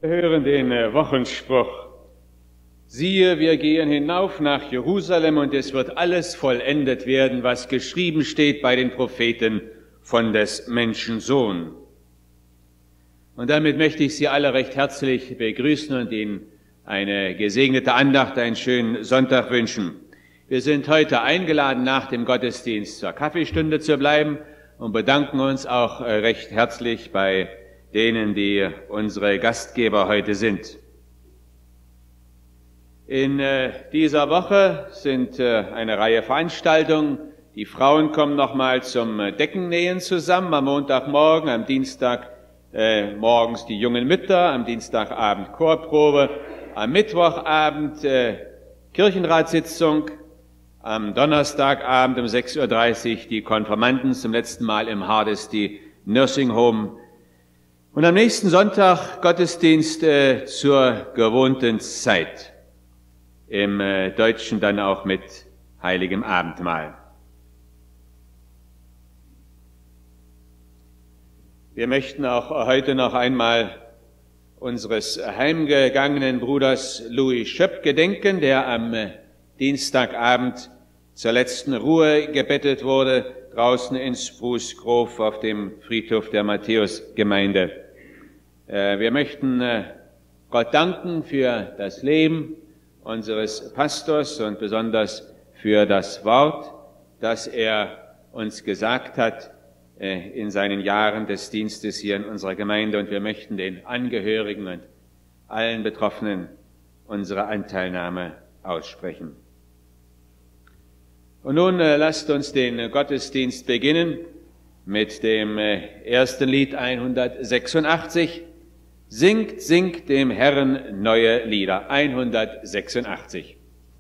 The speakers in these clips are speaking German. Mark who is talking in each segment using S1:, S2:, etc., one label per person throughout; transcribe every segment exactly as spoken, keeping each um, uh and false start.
S1: Wir hören den Wochenspruch. Siehe, wir gehen hinauf nach Jerusalem und es wird alles vollendet werden, was geschrieben steht bei den Propheten von des Menschen Sohn. Und damit möchte ich Sie alle recht herzlich begrüßen und Ihnen eine gesegnete Andacht, einen schönen Sonntag wünschen. Wir sind heute eingeladen, nach dem Gottesdienst zur Kaffeestunde zu bleiben und bedanken uns auch recht herzlich bei denen, die unsere Gastgeber heute sind. In äh, dieser Woche sind äh, eine Reihe Veranstaltungen. Die Frauen kommen nochmal zum äh, Deckennähen zusammen am Montagmorgen, am Dienstag äh, morgens die jungen Mütter, am Dienstagabend Chorprobe, am Mittwochabend äh, Kirchenratssitzung, am Donnerstagabend um sechs Uhr dreißig die Konfirmanden zum letzten Mal im Hardesty Nursing Home. Und am nächsten Sonntag Gottesdienst äh, zur gewohnten Zeit. Im äh, Deutschen dann auch mit heiligem Abendmahl. Wir möchten auch heute noch einmal unseres heimgegangenen Bruders Louis Schöpp gedenken, der am äh, Dienstagabend zur letzten Ruhe gebettet wurde, draußen in Spruce Grove auf dem Friedhof der Matthäusgemeinde. Wir möchten Gott danken für das Leben unseres Pastors und besonders für das Wort, das er uns gesagt hat in seinen Jahren des Dienstes hier in unserer Gemeinde. Und wir möchten den Angehörigen und allen Betroffenen unsere Anteilnahme aussprechen. Und nun lasst uns den Gottesdienst beginnen mit dem ersten Lied hundertsechsundachtzig. Singt, singt dem Herrn neue Lieder. hundertsechsundachtzig.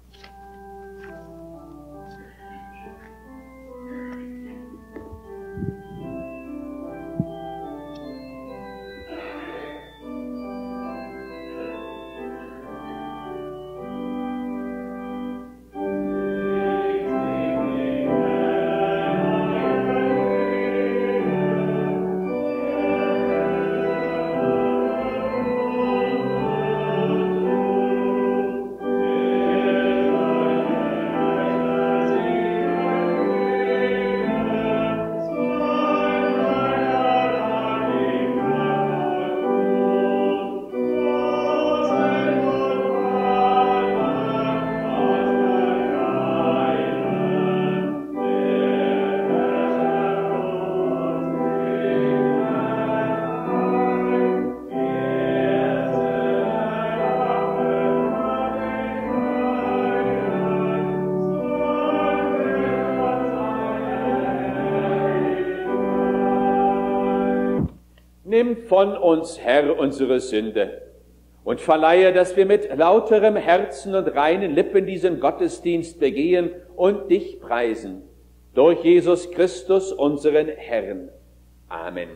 S2: Nimm von uns, Herr, unsere Sünde und verleihe, dass wir mit lauterem Herzen und reinen Lippen diesen Gottesdienst begehen und dich preisen. Durch Jesus Christus, unseren Herrn. Amen.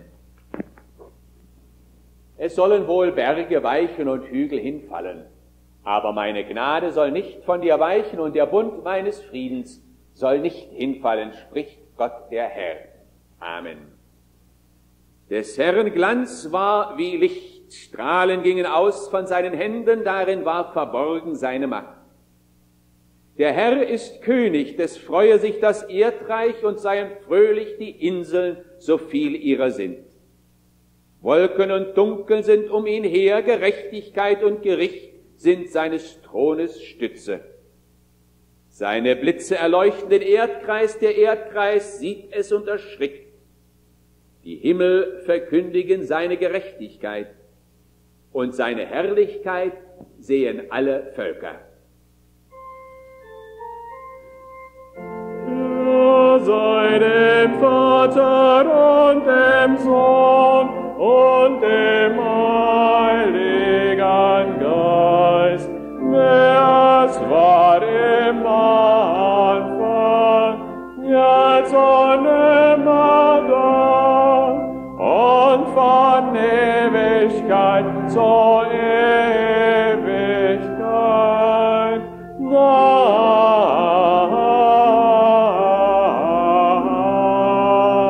S2: Es sollen wohl Berge weichen und Hügel hinfallen, aber meine Gnade soll nicht von dir weichen und der Bund meines Friedens soll nicht hinfallen, spricht Gott der Herr. Amen. Des Herrn Glanz war wie Licht, Strahlen gingen aus von seinen Händen, darin war verborgen seine Macht. Der Herr ist König, des freue sich das Erdreich und seien fröhlich die Inseln, so viel ihrer sind. Wolken und Dunkel sind um ihn her, Gerechtigkeit und Gericht sind seines Thrones Stütze. Seine Blitze erleuchten den Erdkreis, der Erdkreis sieht es und erschrickt. Die Himmel verkündigen seine Gerechtigkeit und seine Herrlichkeit sehen alle Völker.
S3: Er sei dem Vater und dem Sohn und dem Heiligen Geist, es war im Anfang, jetzt und immer da, und von Ewigkeit zu Ewigkeit.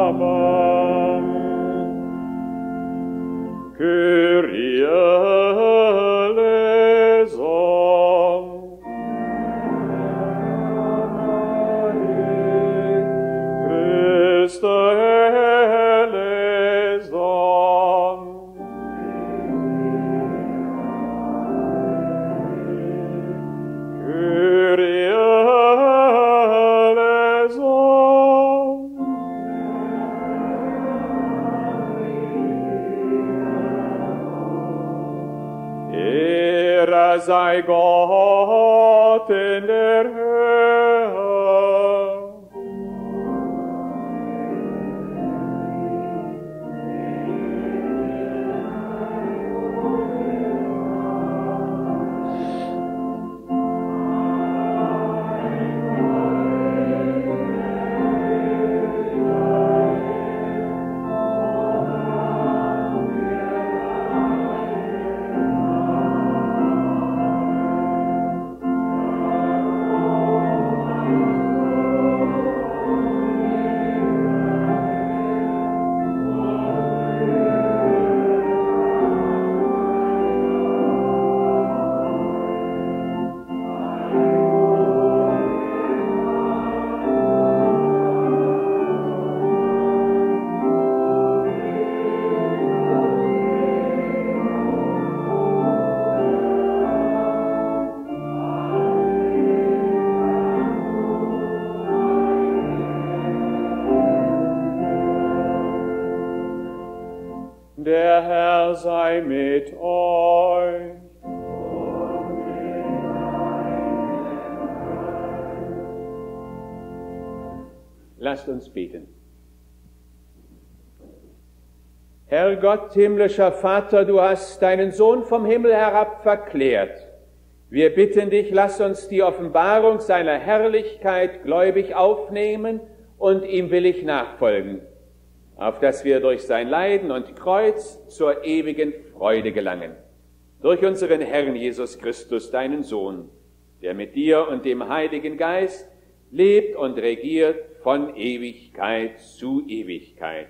S3: Amen. Kyrie Ehre sei Gott in der Höhe. Der Herr sei mit euch.
S2: Lasst uns beten. Herr Gott, himmlischer Vater, du hast deinen Sohn vom Himmel herab verklärt. Wir bitten dich, lass uns die Offenbarung seiner Herrlichkeit gläubig aufnehmen und ihm willig nachfolgen, auf dass wir durch sein Leiden und Kreuz zur ewigen Freude gelangen. Durch unseren Herrn Jesus Christus, deinen Sohn, der mit dir und dem Heiligen Geist lebt und regiert von Ewigkeit zu Ewigkeit.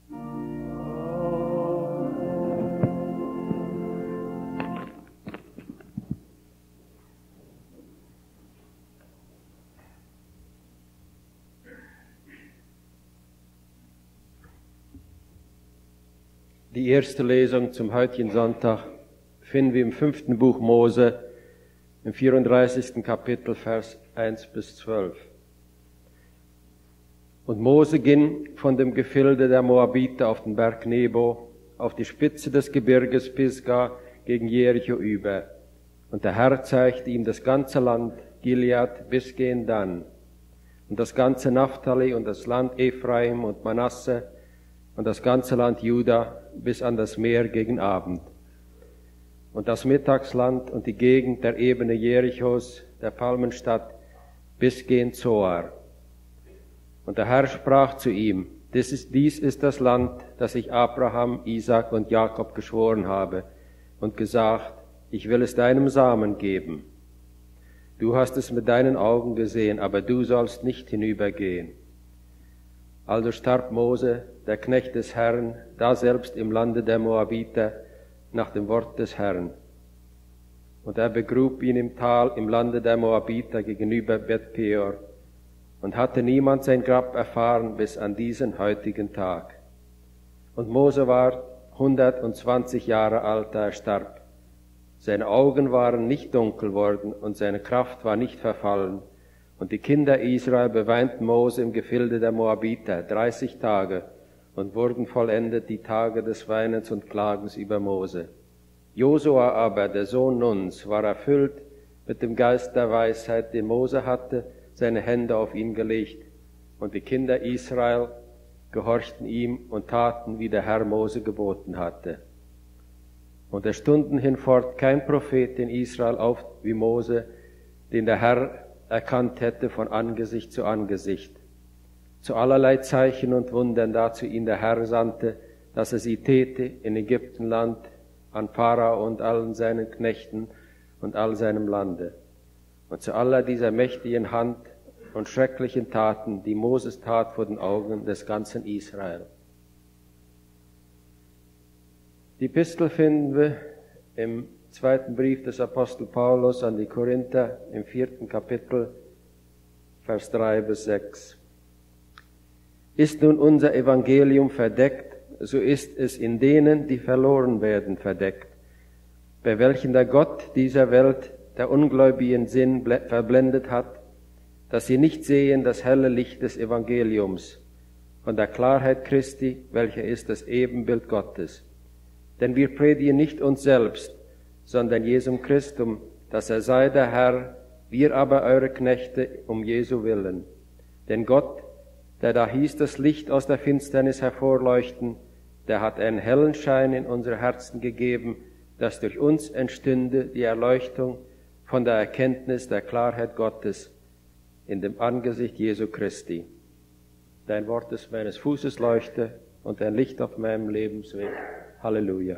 S4: Die erste Lesung zum heutigen Sonntag finden wir im fünften Buch Mose, im vierunddreißigsten Kapitel, Vers eins bis zwölf. Und Mose ging von dem Gefilde der Moabiter auf den Berg Nebo, auf die Spitze des Gebirges Pisga gegen Jericho über. Und der Herr zeigte ihm das ganze Land, Gilead bis gen Dan, und das ganze Naphtali und das Land Ephraim und Manasse und das ganze Land Juda bis an das Meer gegen Abend. Und das Mittagsland und die Gegend der Ebene Jerichos, der Palmenstadt, bis gen Zoar. Und der Herr sprach zu ihm, dies ist, dies ist das Land, das ich Abraham, Isaak und Jakob geschworen habe und gesagt, ich will es deinem Samen geben. Du hast es mit deinen Augen gesehen, aber du sollst nicht hinübergehen. Also starb Mose, der Knecht des Herrn, daselbst im Lande der Moabiter, nach dem Wort des Herrn. Und er begrub ihn im Tal im Lande der Moabiter gegenüber Bet-Peor, und hatte niemand sein Grab erfahren bis an diesen heutigen Tag. Und Mose war hundertzwanzig Jahre alt, da er starb. Seine Augen waren nicht dunkel worden und seine Kraft war nicht verfallen. Und die Kinder Israel beweinten Mose im Gefilde der Moabiter dreißig Tage und wurden vollendet die Tage des Weinens und Klagens über Mose. Josua aber, der Sohn Nuns, war erfüllt mit dem Geist der Weisheit, den Mose hatte, seine Hände auf ihn gelegt. Und die Kinder Israel gehorchten ihm und taten, wie der Herr Mose geboten hatte. Und er stunden hinfort kein Prophet in Israel auf wie Mose, den der Herr erkannt hätte von Angesicht zu Angesicht. Zu allerlei Zeichen und Wundern dazu ihn der Herr sandte, dass er sie täte in Ägyptenland, an Pharao und allen seinen Knechten und all seinem Lande. Und zu aller dieser mächtigen Hand und schrecklichen Taten, die Moses tat vor den Augen des ganzen Israel. Die Epistel finden wir im zweiten Brief des Apostel Paulus an die Korinther im vierten Kapitel, Vers drei bis sechs. Ist nun unser Evangelium verdeckt, so ist es in denen, die verloren werden, verdeckt, bei welchen der Gott dieser Welt der ungläubigen Sinn verblendet hat, dass sie nicht sehen das helle Licht des Evangeliums, von der Klarheit Christi, welcher ist das Ebenbild Gottes. Denn wir predigen nicht uns selbst, sondern Jesum Christum, dass er sei der Herr, wir aber eure Knechte um Jesu willen. Denn Gott, der da hieß das Licht aus der Finsternis hervorleuchten, der hat einen hellen Schein in unsere Herzen gegeben, dass durch uns entstünde die Erleuchtung von der Erkenntnis der Klarheit Gottes in dem Angesicht Jesu Christi. Dein Wort ist meines Fußes Leuchte und ein Licht auf meinem Lebensweg. Halleluja.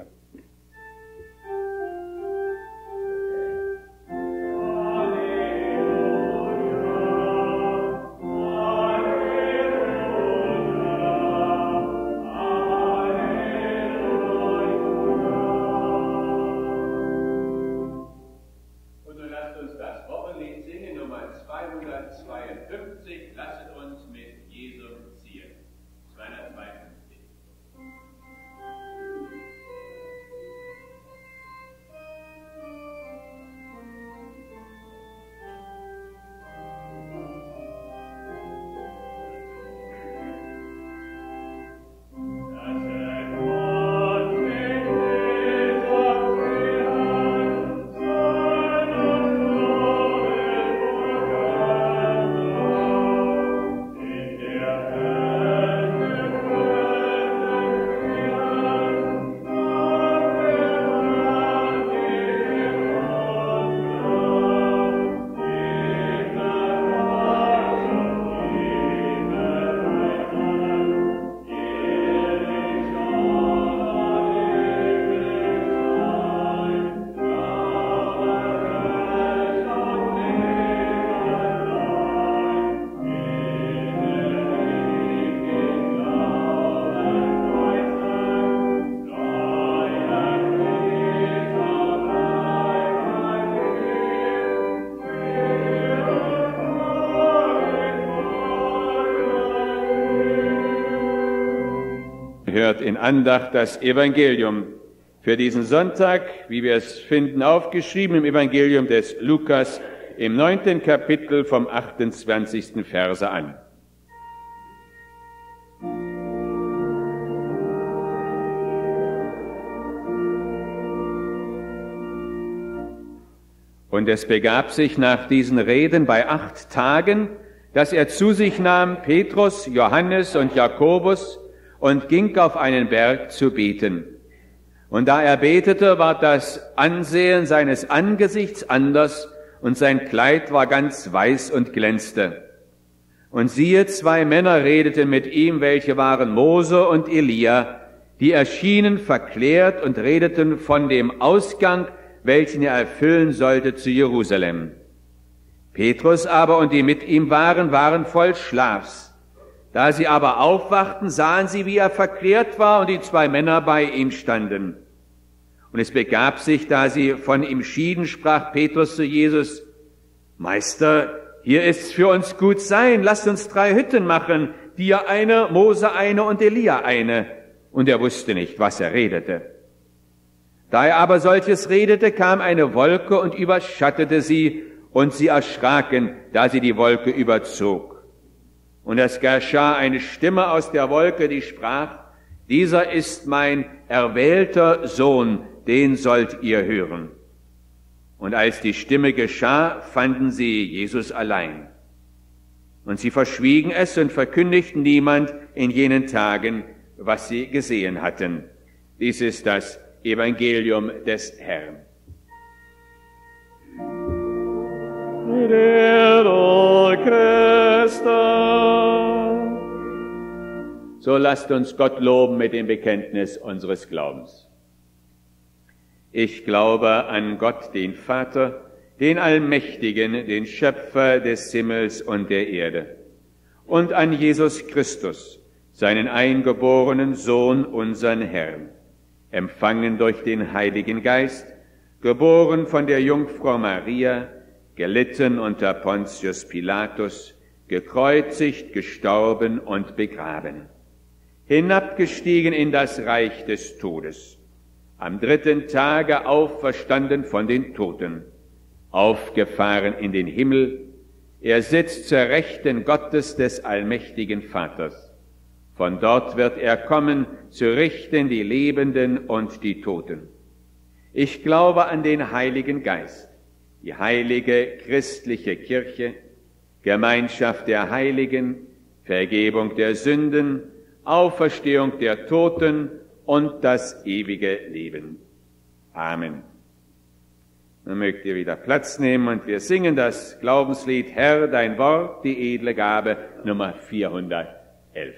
S1: Lasset uns mit Jesum ziehen. zweihundertzweiundfünfzig. Hört in Andacht das Evangelium für diesen Sonntag, wie wir es finden, aufgeschrieben im Evangelium des Lukas im neunten Kapitel vom achtundzwanzigsten Verse an. Und es begab sich nach diesen Reden bei acht Tagen, dass er zu sich nahm Petrus, Johannes und Jakobus und ging auf einen Berg zu beten. Und da er betete, ward das Ansehen seines Angesichts anders, und sein Kleid war ganz weiß und glänzte. Und siehe, zwei Männer redeten mit ihm, welche waren Mose und Elia, die erschienen verklärt und redeten von dem Ausgang, welchen er erfüllen sollte zu Jerusalem. Petrus aber und die mit ihm waren, waren voll Schlafs. Da sie aber aufwachten, sahen sie, wie er verklärt war und die zwei Männer bei ihm standen. Und es begab sich, da sie von ihm schieden, sprach Petrus zu Jesus: Meister, hier ist's für uns gut sein, lasst uns drei Hütten machen, dir eine, Mose eine und Elia eine. Und er wusste nicht, was er redete. Da er aber solches redete, kam eine Wolke und überschattete sie, und sie erschraken, da sie die Wolke überzog. Und es geschah eine Stimme aus der Wolke, die sprach: Dieser ist mein erwählter Sohn, den sollt ihr hören. Und als die Stimme geschah, fanden sie Jesus allein. Und sie verschwiegen es und verkündigten niemand in jenen Tagen, was sie gesehen hatten. Dies ist das Evangelium des Herrn. So lasst uns Gott loben mit dem Bekenntnis unseres Glaubens. Ich glaube an Gott, den Vater, den Allmächtigen, den Schöpfer des Himmels und der Erde, und an Jesus Christus, seinen eingeborenen Sohn, unseren Herrn, empfangen durch den Heiligen Geist, geboren von der Jungfrau Maria, gelitten unter Pontius Pilatus, gekreuzigt, gestorben und begraben, hinabgestiegen in das Reich des Todes, am dritten Tage auferstanden von den Toten, aufgefahren in den Himmel, er sitzt zur Rechten Gottes des allmächtigen Vaters. Von dort wird er kommen, zu richten die Lebenden und die Toten. Ich glaube an den Heiligen Geist, die heilige christliche Kirche, Gemeinschaft der Heiligen, Vergebung der Sünden, Auferstehung der Toten und das ewige Leben. Amen. Nun mögt ihr wieder Platz nehmen und wir singen das Glaubenslied Herr, dein Wort, die edle Gabe, Nummer vierhundertelf.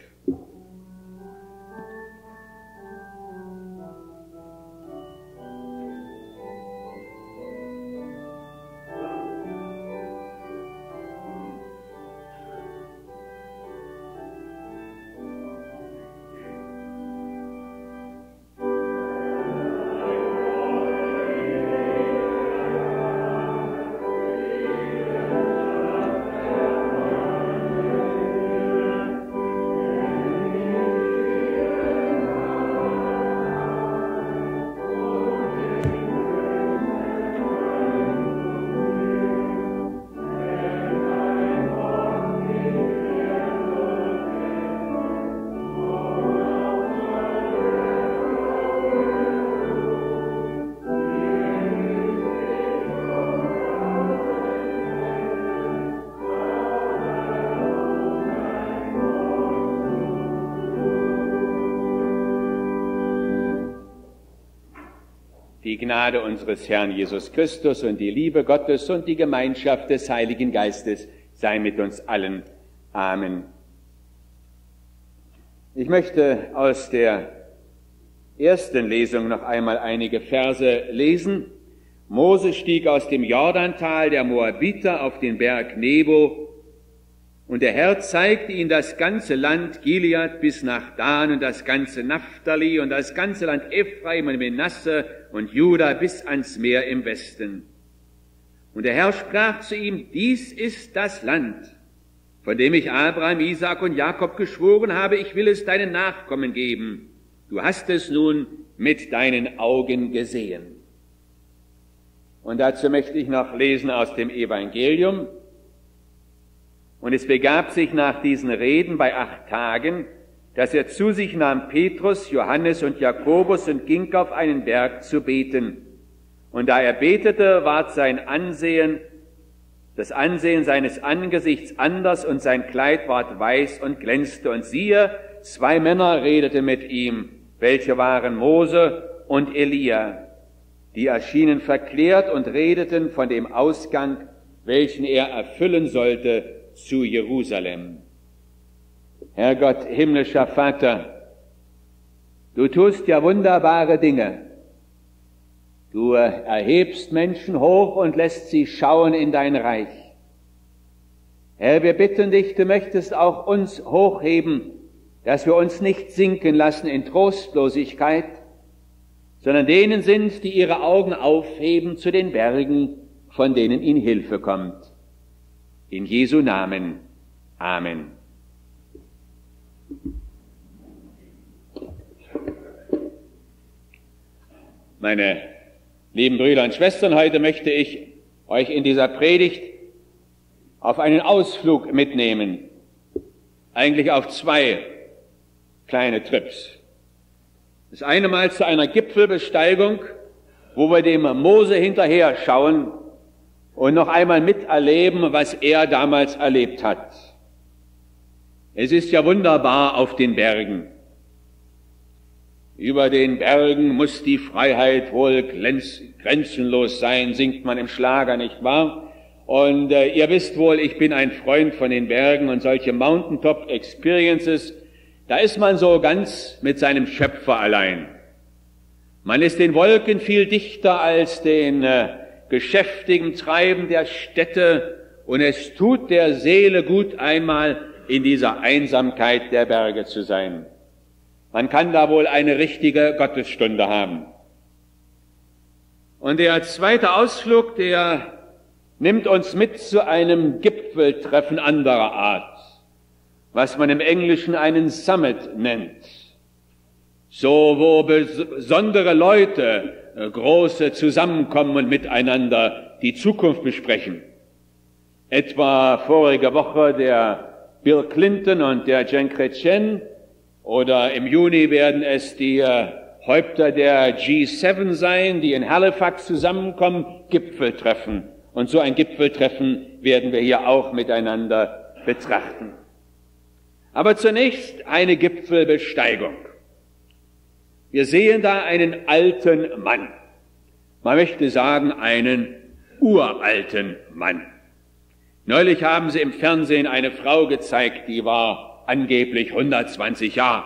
S1: Die Gnade unseres Herrn Jesus Christus und die Liebe Gottes und die Gemeinschaft des Heiligen Geistes sei mit uns allen. Amen. Ich möchte aus der ersten Lesung noch einmal einige Verse lesen. Mose stieg aus dem Jordantal der Moabiter auf den Berg Nebo, und der Herr zeigte ihm das ganze Land Gilead bis nach Dan und das ganze Naphtali und das ganze Land Ephraim und Menasse und Juda bis ans Meer im Westen. Und der Herr sprach zu ihm, dies ist das Land, von dem ich Abraham, Isaak und Jakob geschworen habe, ich will es deinen Nachkommen geben. Du hast es nun mit deinen Augen gesehen. Und dazu möchte ich noch lesen aus dem Evangelium. Und es begab sich nach diesen Reden bei acht Tagen, dass er zu sich nahm Petrus, Johannes und Jakobus und ging auf einen Berg zu beten. Und da er betete, ward sein Ansehen, das Ansehen seines Angesichts anders und sein Kleid ward weiß und glänzte. Und siehe, zwei Männer redeten mit ihm, welche waren Mose und Elia. Die erschienen verklärt und redeten von dem Ausgang, welchen er erfüllen sollte, zu Jerusalem. Herr Gott, himmlischer Vater, du tust ja wunderbare Dinge. Du erhebst Menschen hoch und lässt sie schauen in dein Reich. Herr, wir bitten dich, du möchtest auch uns hochheben, dass wir uns nicht sinken lassen in Trostlosigkeit, sondern denen sind, die ihre Augen aufheben zu den Bergen, von denen ihnen Hilfe kommt. In Jesu Namen. Amen. Meine lieben Brüder und Schwestern, heute möchte ich euch in dieser Predigt auf einen Ausflug mitnehmen. Eigentlich auf zwei kleine Trips. Das eine Mal zu einer Gipfelbesteigung, wo wir dem Mose hinterher schauen und noch einmal miterleben, was er damals erlebt hat. Es ist ja wunderbar auf den Bergen. Über den Bergen muss die Freiheit wohl grenzenlos sein, singt man im Schlager, nicht wahr? Und äh, ihr wisst wohl, ich bin ein Freund von den Bergen und solche Mountaintop-Experiences, da ist man so ganz mit seinem Schöpfer allein. Man ist den Wolken viel dichter als den äh, geschäftigen Treiben der Städte, und es tut der Seele gut, einmal in dieser Einsamkeit der Berge zu sein. Man kann da wohl eine richtige Gottesstunde haben. Und der zweite Ausflug, der nimmt uns mit zu einem Gipfeltreffen anderer Art, was man im Englischen einen Summit nennt. So, wo besondere Leute, große zusammenkommen und miteinander die Zukunft besprechen. Etwa vorige Woche der Bill Clinton und der Jean Chrétien, oder im Juni werden es die Häupter der G sieben sein, die in Halifax zusammenkommen, Gipfeltreffen. Und so ein Gipfeltreffen werden wir hier auch miteinander betrachten. Aber zunächst eine Gipfelbesteigung. Wir sehen da einen alten Mann. Man möchte sagen, einen uralten Mann. Neulich haben sie im Fernsehen eine Frau gezeigt, die war angeblich hundertzwanzig Jahre.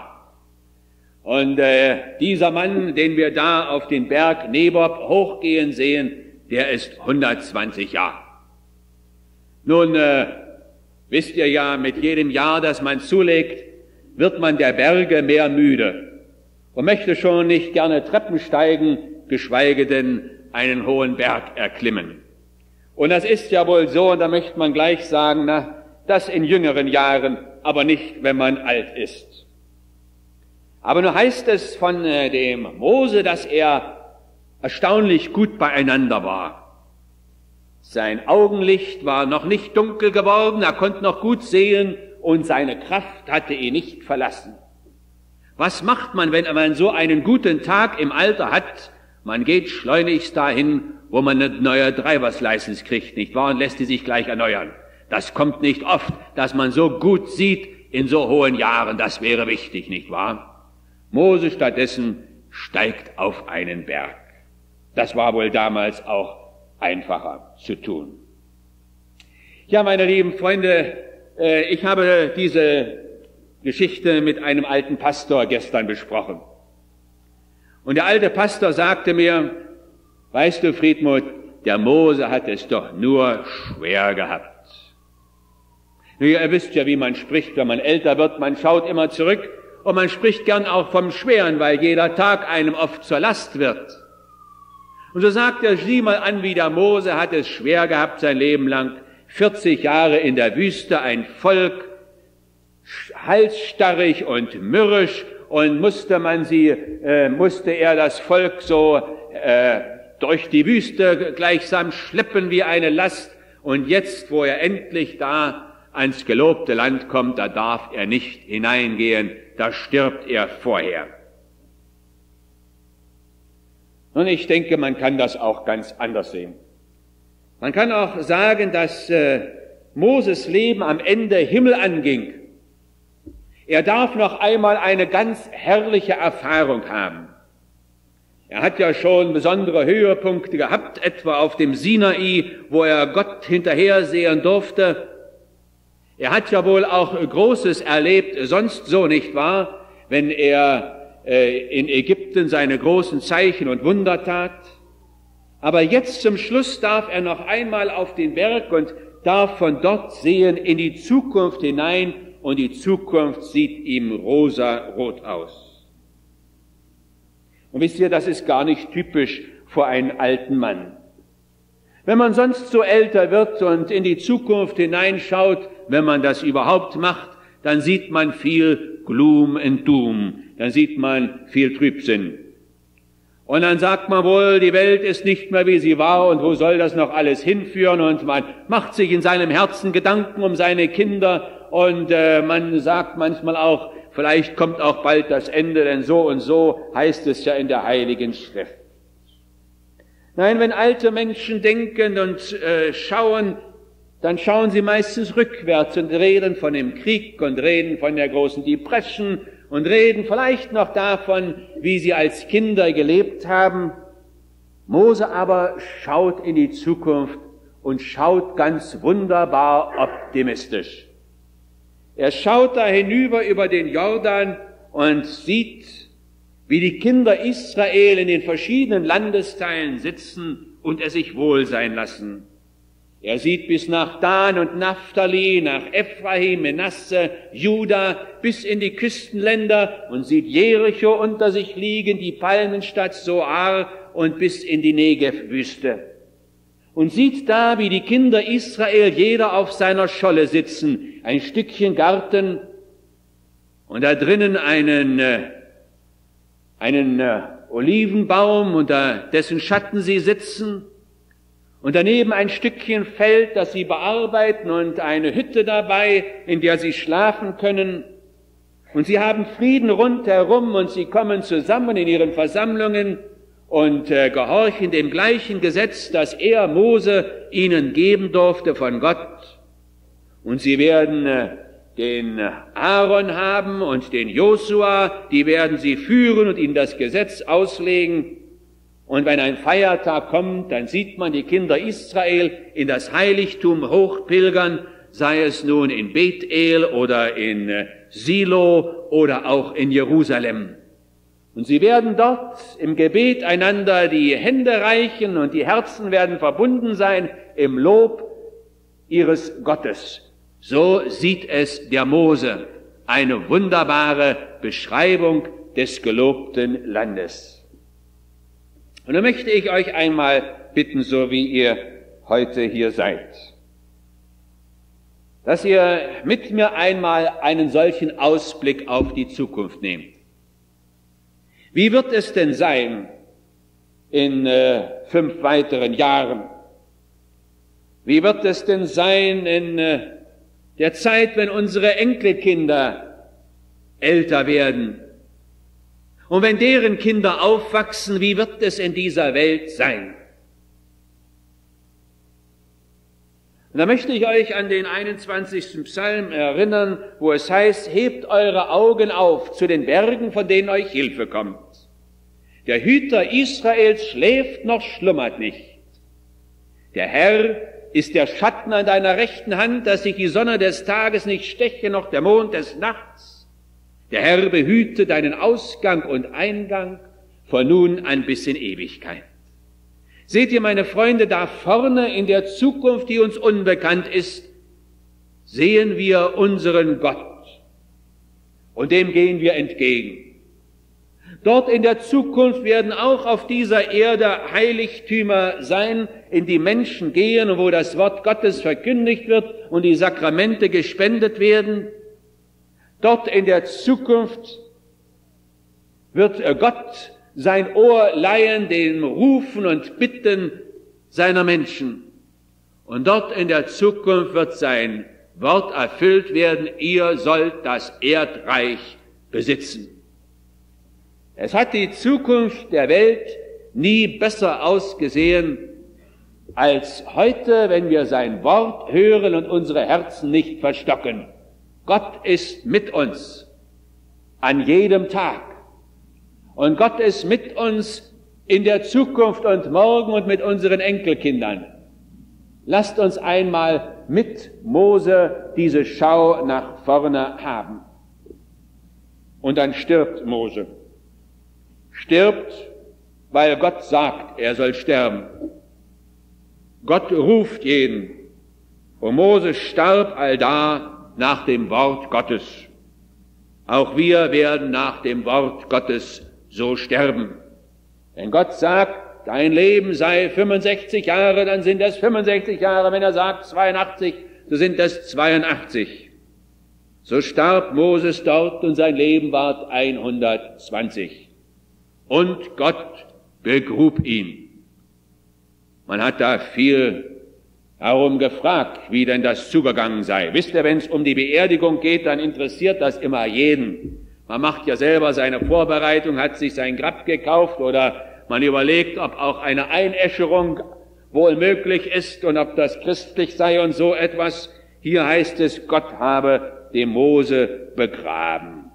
S1: Und äh, dieser Mann, den wir da auf den Berg Nebob hochgehen sehen, der ist hundertzwanzig Jahre. Nun, äh, wisst ihr ja, mit jedem Jahr, das man zulegt, wird man der Berge mehr müde und möchte schon nicht gerne Treppen steigen, geschweige denn einen hohen Berg erklimmen. Und das ist ja wohl so, und da möchte man gleich sagen, na, das in jüngeren Jahren, aber nicht, wenn man alt ist. Aber nur heißt es von äh, dem Mose, dass er erstaunlich gut beieinander war. Sein Augenlicht war noch nicht dunkel geworden, er konnte noch gut sehen und seine Kraft hatte ihn nicht verlassen. Was macht man, wenn man so einen guten Tag im Alter hat? Man geht schleunigst dahin, wo man eine neue Drivers License kriegt, nicht wahr? Und lässt die sich gleich erneuern. Das kommt nicht oft, dass man so gut sieht in so hohen Jahren. Das wäre wichtig, nicht wahr? Mose stattdessen steigt auf einen Berg. Das war wohl damals auch einfacher zu tun. Ja, meine lieben Freunde, ich habe diese Geschichte mit einem alten Pastor gestern besprochen. Und der alte Pastor sagte mir, weißt du, Friedmut, der Mose hat es doch nur schwer gehabt. Nun, ihr wisst ja, wie man spricht, wenn man älter wird, man schaut immer zurück und man spricht gern auch vom Schweren, weil jeder Tag einem oft zur Last wird. Und so sagt er, sieh mal an, wie der Mose hat es schwer gehabt sein Leben lang, vierzig Jahre in der Wüste, ein Volk, halsstarrig und mürrisch, und musste man sie, äh, musste er das Volk so äh, durch die Wüste gleichsam schleppen wie eine Last. Und jetzt, wo er endlich da ans gelobte Land kommt, da darf er nicht hineingehen, da stirbt er vorher. Und ich denke, man kann das auch ganz anders sehen. Man kann auch sagen, dass äh, Moses Leben am Ende Himmel anging. Er darf noch einmal eine ganz herrliche Erfahrung haben. Er hat ja schon besondere Höhepunkte gehabt, etwa auf dem Sinai, wo er Gott hinterhersehen durfte. Er hat ja wohl auch Großes erlebt, sonst so, nicht wahr, wenn er äh, in Ägypten seine großen Zeichen und Wunder tat. Aber jetzt zum Schluss darf er noch einmal auf den Berg und darf von dort sehen in die Zukunft hinein, und die Zukunft sieht ihm rosarot aus. Und wisst ihr, das ist gar nicht typisch für einen alten Mann. Wenn man sonst so älter wird und in die Zukunft hineinschaut, wenn man das überhaupt macht, dann sieht man viel Gloom and Doom, dann sieht man viel Trübsinn. Und dann sagt man wohl, die Welt ist nicht mehr, wie sie war, und wo soll das noch alles hinführen? Und man macht sich in seinem Herzen Gedanken um seine Kinder, und äh, man sagt manchmal auch, vielleicht kommt auch bald das Ende, denn so und so heißt es ja in der Heiligen Schrift. Nein, wenn alte Menschen denken und äh, schauen, dann schauen sie meistens rückwärts und reden von dem Krieg und reden von der großen Depression und reden vielleicht noch davon, wie sie als Kinder gelebt haben. Mose aber schaut in die Zukunft und schaut ganz wunderbar optimistisch. Er schaut da hinüber über den Jordan und sieht, wie die Kinder Israel in den verschiedenen Landesteilen sitzen und es sich wohl sein lassen. Er sieht bis nach Dan und Naphtali, nach Ephraim, Menasse, Juda, bis in die Küstenländer und sieht Jericho unter sich liegen, die Palmenstadt Soar und bis in die Negev-Wüste. Und sieht da, wie die Kinder Israel jeder auf seiner Scholle sitzen, ein Stückchen Garten und da drinnen einen, äh, einen äh, Olivenbaum, unter dessen Schatten sie sitzen, und daneben ein Stückchen Feld, das sie bearbeiten, und eine Hütte dabei, in der sie schlafen können. Und sie haben Frieden rundherum und sie kommen zusammen in ihren Versammlungen und äh, gehorchen dem gleichen Gesetz, das er, Mose, ihnen geben durfte von Gott. Und sie werden äh, den Aaron haben und den Josua, die werden sie führen und ihnen das Gesetz auslegen. Und wenn ein Feiertag kommt, dann sieht man die Kinder Israel in das Heiligtum hochpilgern, sei es nun in Bethel oder in äh, Silo oder auch in Jerusalem. Und sie werden dort im Gebet einander die Hände reichen und die Herzen werden verbunden sein im Lob ihres Gottes. So sieht es der Mose, eine wunderbare Beschreibung des gelobten Landes. Und nun möchte ich euch einmal bitten, so wie ihr heute hier seid, dass ihr mit mir einmal einen solchen Ausblick auf die Zukunft nehmt. Wie wird es denn sein in äh, fünf weiteren Jahren? Wie wird es denn sein in äh, der Zeit, wenn unsere Enkelkinder älter werden? Und wenn deren Kinder aufwachsen, wie wird es in dieser Welt sein? Und da möchte ich euch an den einundzwanzigsten Psalm erinnern, wo es heißt, hebt eure Augen auf zu den Bergen, von denen euch Hilfe kommt. Der Hüter Israels schläft noch schlummert nicht. Der Herr ist der Schatten an deiner rechten Hand, dass sich die Sonne des Tages nicht steche, noch der Mond des Nachts. Der Herr behüte deinen Ausgang und Eingang von nun an bis in Ewigkeit. Seht ihr, meine Freunde, da vorne in der Zukunft, die uns unbekannt ist, sehen wir unseren Gott. Und dem gehen wir entgegen. Dort in der Zukunft werden auch auf dieser Erde Heiligtümer sein, in die Menschen gehen und wo das Wort Gottes verkündigt wird und die Sakramente gespendet werden. Dort in der Zukunft wird Gott sein Ohr leihen, dem Rufen und Bitten seiner Menschen. Und dort in der Zukunft wird sein Wort erfüllt werden, ihr sollt das Erdreich besitzen. Es hat die Zukunft der Welt nie besser ausgesehen als heute, wenn wir sein Wort hören und unsere Herzen nicht verstocken. Gott ist mit uns an jedem Tag. Und Gott ist mit uns in der Zukunft und morgen und mit unseren Enkelkindern. Lasst uns einmal mit Mose diese Schau nach vorne haben. Und dann stirbt Mose. Stirbt, weil Gott sagt, er soll sterben. Gott ruft jeden. Und Mose starb allda nach dem Wort Gottes. Auch wir werden nach dem Wort Gottes so sterben. Wenn Gott sagt, dein Leben sei fünfundsechzig Jahre, dann sind es fünfundsechzig Jahre. Wenn er sagt zweiundachtzig, so sind es zweiundachtzig. So starb Moses dort und sein Leben ward hundertzwanzig. Und Gott begrub ihn. Man hat da viel herum gefragt, wie denn das zugegangen sei. Wisst ihr, wenn es um die Beerdigung geht, dann interessiert das immer jeden. Man macht ja selber seine Vorbereitung, hat sich sein Grab gekauft oder man überlegt, ob auch eine Einäscherung wohl möglich ist und ob das christlich sei und so etwas. Hier heißt es, Gott habe den Mose begraben.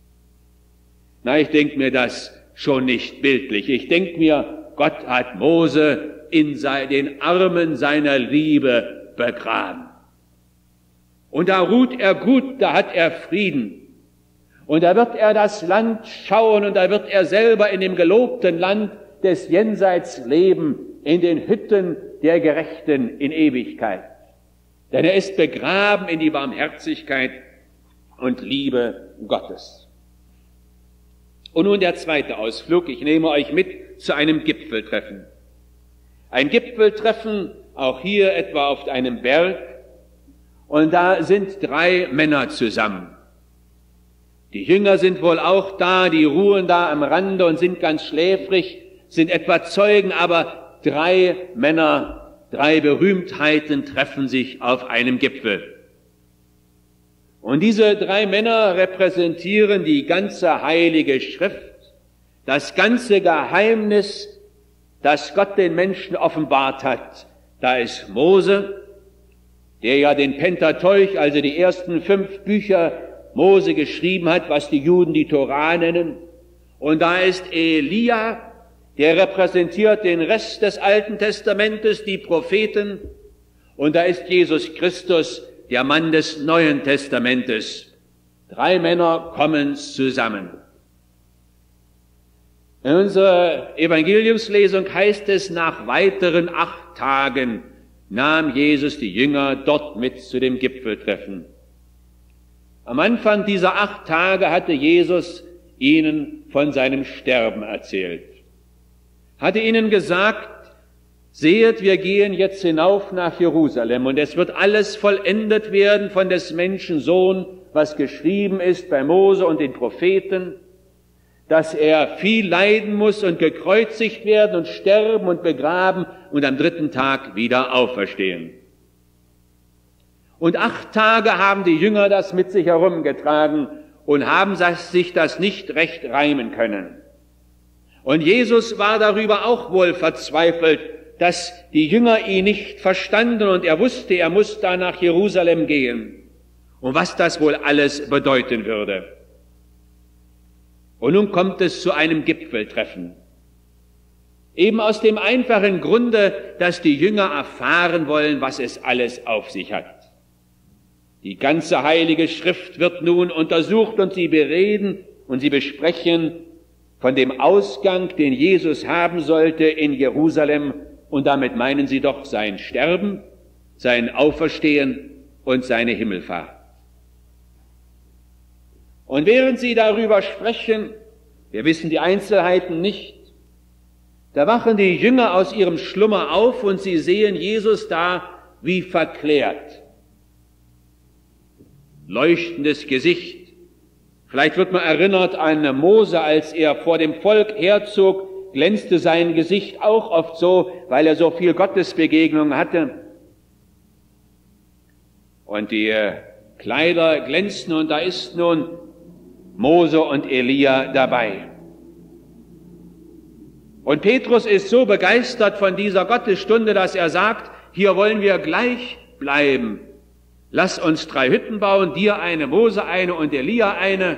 S1: Na, ich denke mir das schon nicht bildlich. Ich denke mir, Gott hat Mose in den Armen seiner Liebe begraben. Und da ruht er gut, da hat er Frieden. Und da wird er das Land schauen und da wird er selber in dem gelobten Land des Jenseits leben, in den Hütten der Gerechten in Ewigkeit. Denn er ist begraben in die Barmherzigkeit und Liebe Gottes. Und nun der zweite Ausflug. Ich nehme euch mit zu einem Gipfeltreffen. Ein Gipfeltreffen, auch hier etwa auf einem Berg. Und da sind drei Männer zusammen. Die Jünger sind wohl auch da, die ruhen da am Rande und sind ganz schläfrig, sind etwa Zeugen, aber drei Männer, drei Berühmtheiten treffen sich auf einem Gipfel. Und diese drei Männer repräsentieren die ganze Heilige Schrift, das ganze Geheimnis, das Gott den Menschen offenbart hat. Da ist Mose, der ja den Pentateuch, also die ersten fünf Bücher Mose geschrieben hat, was die Juden die Torah nennen. Und da ist Elia, der repräsentiert den Rest des Alten Testamentes, die Propheten. Und da ist Jesus Christus, der Mann des Neuen Testamentes. Drei Männer kommen zusammen. In unserer Evangeliumslesung heißt es, nach weiteren acht Tagen nahm Jesus die Jünger dort mit zu dem Gipfeltreffen. Am Anfang dieser acht Tage hatte Jesus ihnen von seinem Sterben erzählt. Hatte ihnen gesagt, seht, wir gehen jetzt hinauf nach Jerusalem und es wird alles vollendet werden von des Menschen Sohn, was geschrieben ist bei Mose und den Propheten, dass er viel leiden muss und gekreuzigt werden und sterben und begraben und am dritten Tag wieder auferstehen. Und acht Tage haben die Jünger das mit sich herumgetragen und haben sich das nicht recht reimen können. Und Jesus war darüber auch wohl verzweifelt, dass die Jünger ihn nicht verstanden und er wusste, er muss da nach Jerusalem gehen und was das wohl alles bedeuten würde. Und nun kommt es zu einem Gipfeltreffen. Eben aus dem einfachen Grunde, dass die Jünger erfahren wollen, was es alles auf sich hat. Die ganze Heilige Schrift wird nun untersucht und sie bereden und sie besprechen von dem Ausgang, den Jesus haben sollte in Jerusalem. Und damit meinen sie doch sein Sterben, sein Auferstehen und seine Himmelfahrt. Und während sie darüber sprechen, wir wissen die Einzelheiten nicht, da wachen die Jünger aus ihrem Schlummer auf und sie sehen Jesus da wie verklärt. Leuchtendes Gesicht. Vielleicht wird man erinnert an Mose, als er vor dem Volk herzog, glänzte sein Gesicht auch oft so, weil er so viel Gottesbegegnungen hatte. Und die Kleider glänzten und da ist nun Mose und Elia dabei. Und Petrus ist so begeistert von dieser Gottesstunde, dass er sagt, hier wollen wir gleich bleiben. Lass uns drei Hütten bauen, dir eine, Mose eine und Elia eine.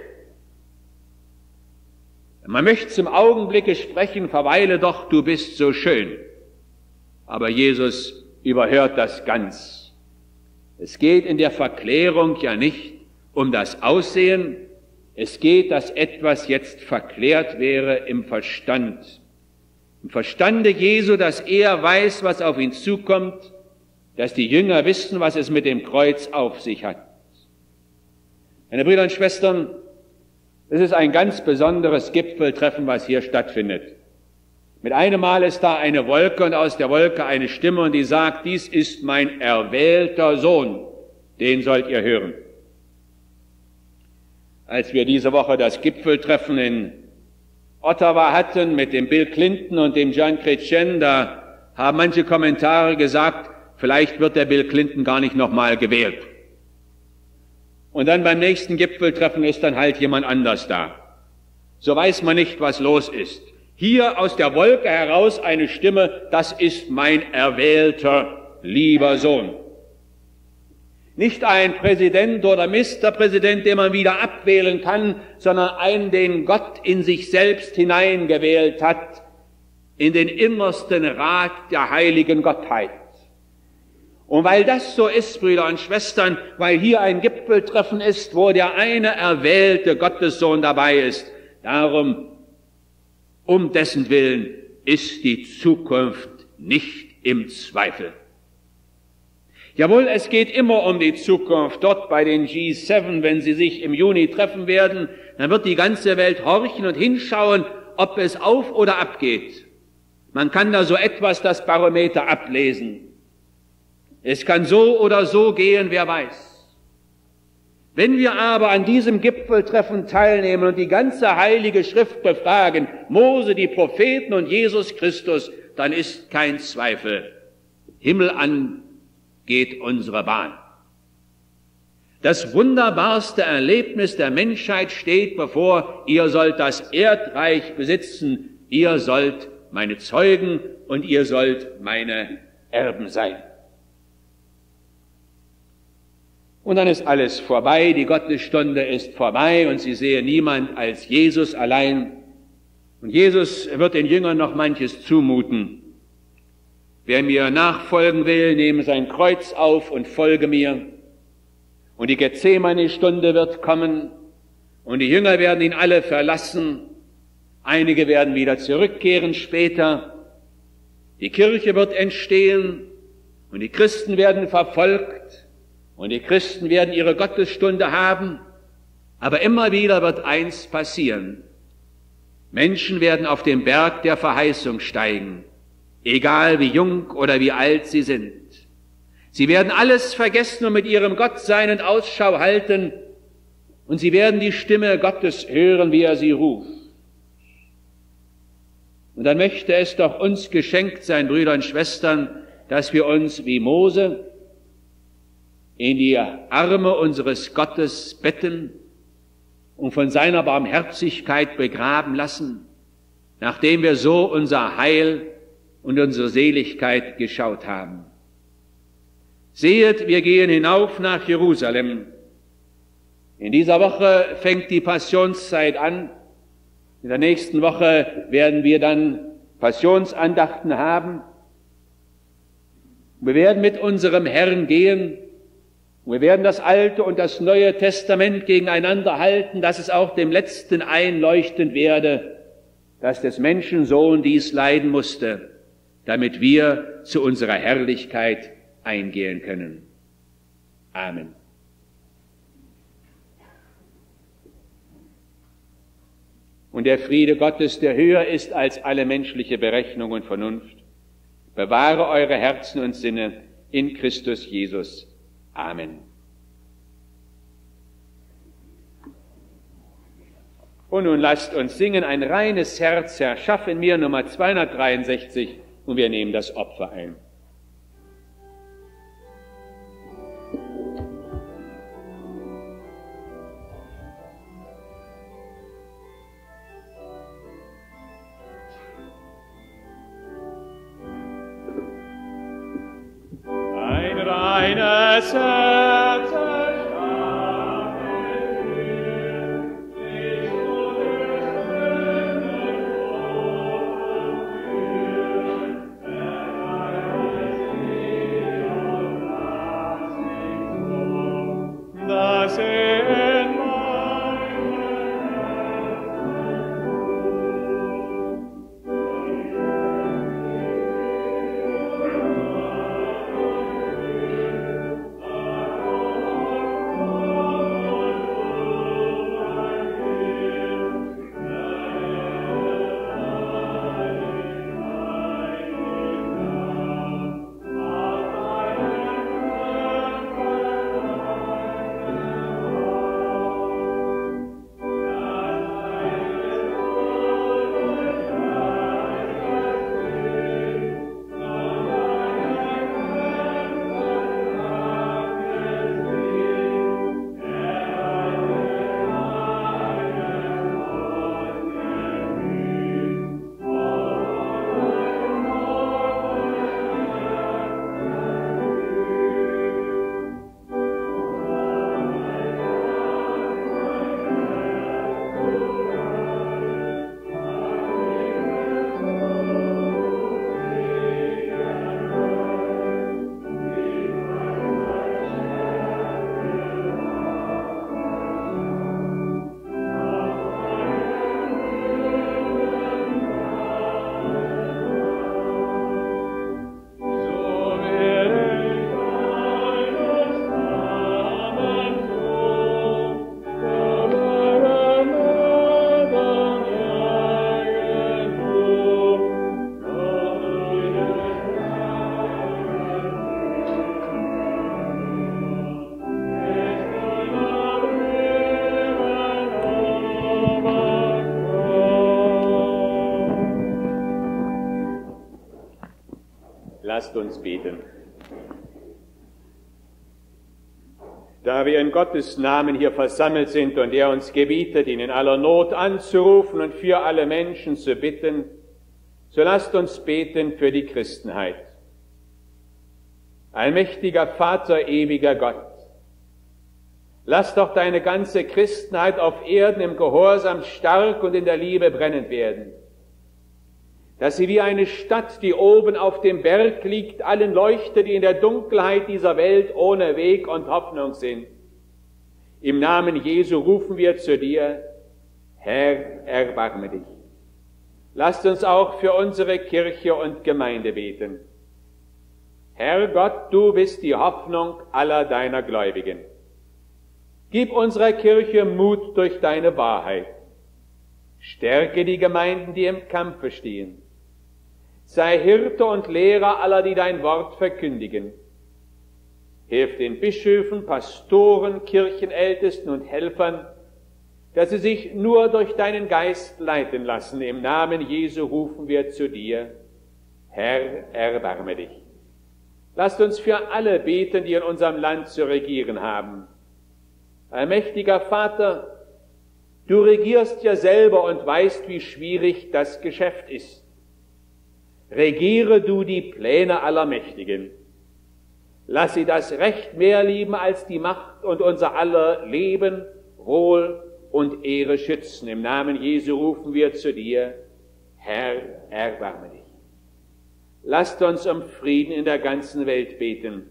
S1: Man möchte zum Augenblicke sprechen, verweile doch, du bist so schön. Aber Jesus überhört das ganz. Es geht in der Verklärung ja nicht um das Aussehen, es geht, dass etwas jetzt verklärt wäre im Verstand. Im Verstande Jesu, dass er weiß, was auf ihn zukommt, dass die Jünger wissen, was es mit dem Kreuz auf sich hat. Meine Brüder und Schwestern, es ist ein ganz besonderes Gipfeltreffen, was hier stattfindet. Mit einem Mal ist da eine Wolke und aus der Wolke eine Stimme und die sagt, dies ist mein erwählter Sohn, den sollt ihr hören. Als wir diese Woche das Gipfeltreffen in Ottawa hatten mit dem Bill Clinton und dem Jean Chrétien, da haben manche Kommentare gesagt, vielleicht wird der Bill Clinton gar nicht nochmal gewählt. Und dann beim nächsten Gipfeltreffen ist dann halt jemand anders da. So weiß man nicht, was los ist. Hier aus der Wolke heraus eine Stimme, das ist mein erwählter, lieber Sohn. Nicht ein Präsident oder Ministerpräsident, den man wieder abwählen kann, sondern einen, den Gott in sich selbst hineingewählt hat, in den innersten Rat der heiligen Gottheit. Und weil das so ist, Brüder und Schwestern, weil hier ein Gipfeltreffen ist, wo der eine erwählte Gottessohn dabei ist, darum, um dessen Willen ist die Zukunft nicht im Zweifel. Jawohl, es geht immer um die Zukunft. Dort bei den G sieben, wenn sie sich im Juni treffen werden, dann wird die ganze Welt horchen und hinschauen, ob es auf oder abgeht. Man kann da so etwas das Barometer ablesen. Es kann so oder so gehen, wer weiß. Wenn wir aber an diesem Gipfeltreffen teilnehmen und die ganze Heilige Schrift befragen, Mose, die Propheten und Jesus Christus, dann ist kein Zweifel. Himmel an geht unsere Bahn. Das wunderbarste Erlebnis der Menschheit steht bevor. Ihr sollt das Erdreich besitzen. Ihr sollt meine Zeugen und ihr sollt meine Erben sein. Und dann ist alles vorbei, die Gottesstunde ist vorbei und sie sehen niemand als Jesus allein. Und Jesus wird den Jüngern noch manches zumuten. Wer mir nachfolgen will, nehme sein Kreuz auf und folge mir. Und die Gethsemane-Stunde wird kommen und die Jünger werden ihn alle verlassen. Einige werden wieder zurückkehren später. Die Kirche wird entstehen und die Christen werden verfolgt. Und die Christen werden ihre Gottesstunde haben, aber immer wieder wird eins passieren. Menschen werden auf den Berg der Verheißung steigen, egal wie jung oder wie alt sie sind. Sie werden alles vergessen und mit ihrem Gott sein und Ausschau halten, und sie werden die Stimme Gottes hören, wie er sie ruft. Und dann möchte es doch uns geschenkt sein, Brüder und Schwestern, dass wir uns wie Mose in die Arme unseres Gottes betten und von seiner Barmherzigkeit begraben lassen, nachdem wir so unser Heil und unsere Seligkeit geschaut haben. Sehet, wir gehen hinauf nach Jerusalem. In dieser Woche fängt die Passionszeit an. In der nächsten Woche werden wir dann Passionsandachten haben. Wir werden mit unserem Herrn gehen. Wir werden das Alte und das Neue Testament gegeneinander halten, dass es auch dem Letzten einleuchtend werde, dass des Menschen Sohn dies leiden musste, damit wir zu unserer Herrlichkeit eingehen können. Amen. Und der Friede Gottes, der höher ist als alle menschliche Berechnung und Vernunft, bewahre eure Herzen und Sinne in Christus Jesus. Amen. Und nun lasst uns singen, ein reines Herz erschaff in mir, Nummer zweihundertdreiundsechzig, und wir nehmen das Opfer ein.
S3: Ein reines Herz erschaff in mir, dich zu der dass in meinem
S2: Lasst uns beten.
S1: Da wir in Gottes Namen hier versammelt sind und er uns gebietet, ihn in aller Not anzurufen und für alle Menschen zu bitten, so lasst uns beten für die Christenheit. Allmächtiger Vater, ewiger Gott, lass doch deine ganze Christenheit auf Erden im Gehorsam stark und in der Liebe brennend werden, dass sie wie eine Stadt, die oben auf dem Berg liegt, allen leuchtet, die in der Dunkelheit dieser Welt ohne Weg und Hoffnung sind. Im Namen Jesu rufen wir zu dir, Herr, erbarme dich. Lasst uns auch für unsere Kirche und Gemeinde beten. Herr Gott, du bist die Hoffnung aller deiner Gläubigen. Gib unserer Kirche Mut durch deine Wahrheit. Stärke die Gemeinden, die im Kampfe stehen. Sei Hirte und Lehrer aller, die dein Wort verkündigen. Hilf den Bischöfen, Pastoren, Kirchenältesten und Helfern, dass sie sich nur durch deinen Geist leiten lassen. Im Namen Jesu rufen wir zu dir, Herr, erbarme dich. Lasst uns für alle beten, die in unserem Land zu regieren haben. Allmächtiger Vater, du regierst ja selber und weißt, wie schwierig das Geschäft ist. Regiere du die Pläne aller Mächtigen. Lass sie das Recht mehr lieben als die Macht und unser aller Leben, Wohl und Ehre schützen. Im Namen Jesu rufen wir zu dir, Herr, erbarme dich. Lasst uns um Frieden in der ganzen Welt beten.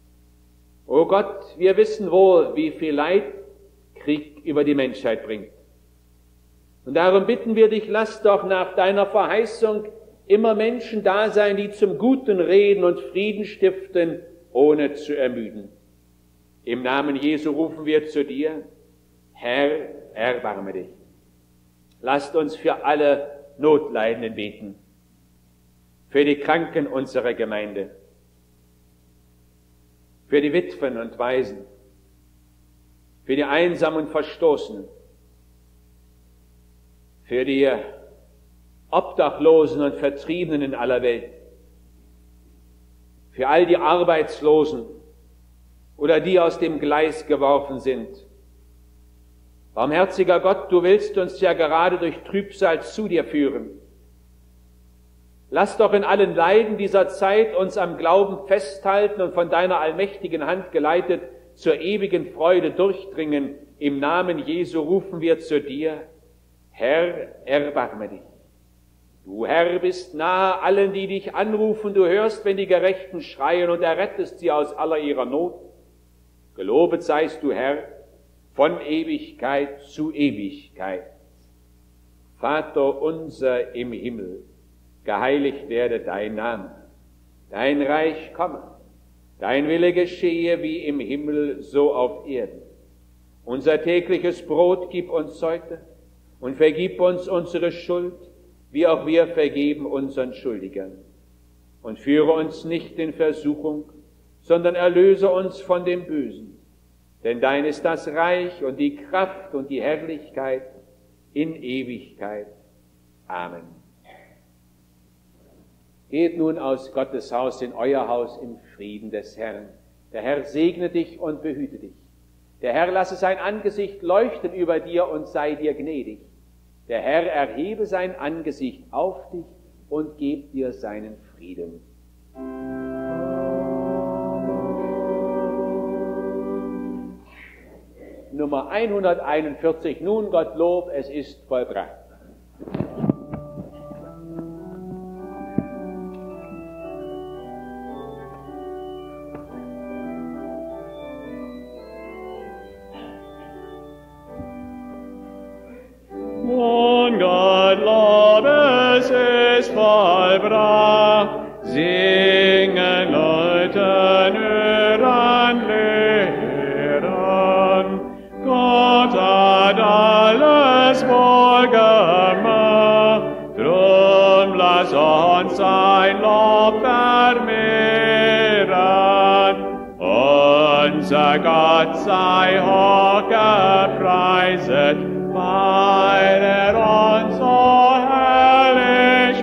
S1: O Gott, wir wissen wohl, wie viel Leid Krieg über die Menschheit bringt. Und darum bitten wir dich, lass doch nach deiner Verheißung immer Menschen da sein, die zum Guten reden und Frieden stiften, ohne zu ermüden. Im Namen Jesu rufen wir zu dir, Herr, erbarme dich. Lasst uns für alle Notleidenden beten, für die Kranken unserer Gemeinde, für die Witwen und Waisen, für die Einsamen und Verstoßenen, für die Obdachlosen und Vertriebenen in aller Welt, für all die Arbeitslosen oder die aus dem Gleis geworfen sind. Barmherziger Gott, du willst uns ja gerade durch Trübsal zu dir führen. Lass doch in allen Leiden dieser Zeit uns am Glauben festhalten und von deiner allmächtigen Hand geleitet zur ewigen Freude durchdringen. Im Namen Jesu rufen wir zu dir, Herr, erbarme dich. Du, Herr, bist nahe allen, die dich anrufen. Du hörst, wenn die Gerechten schreien, und errettest sie aus aller ihrer Not. Gelobet seist du, Herr, von Ewigkeit zu Ewigkeit. Vater unser im Himmel, geheiligt werde dein Name. Dein Reich komme, dein Wille geschehe wie im Himmel, so auf Erden. Unser tägliches Brot gib uns heute und vergib uns unsere Schuld, wie auch wir vergeben unseren Schuldigern. Und führe uns nicht in Versuchung, sondern erlöse uns von dem Bösen. Denn dein ist das Reich und die Kraft und die Herrlichkeit in Ewigkeit. Amen. Geht nun aus Gottes Haus in euer Haus im Frieden des Herrn. Der Herr segne dich und behüte dich. Der Herr lasse sein Angesicht leuchten über dir und sei dir gnädig. Der Herr erhebe sein Angesicht auf dich und gebe dir seinen Frieden. Nummer hunderteinundvierzig, nun Gottlob, es ist vollbracht.
S3: Nun Gottlob, es ist vollbracht, singen, läuten, hören, lehren. Gott hat alles wohl gemacht, drum lass uns sein Lob vermehren. Unser Gott sei hoch gepreiset, weil er uns so herrlich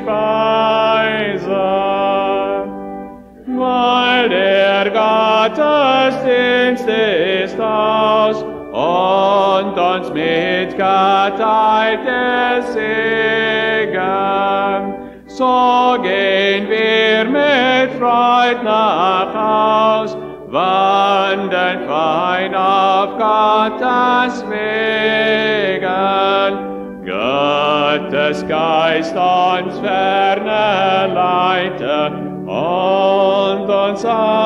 S3: speise. Weil der Gottes Gottesdienst ist aus und uns mitgeteilt der Segen. So gehen wir mit Freud nach Haus, wandeln fein auf Gottes Wegen. Gottes Geist uns ferne leite und uns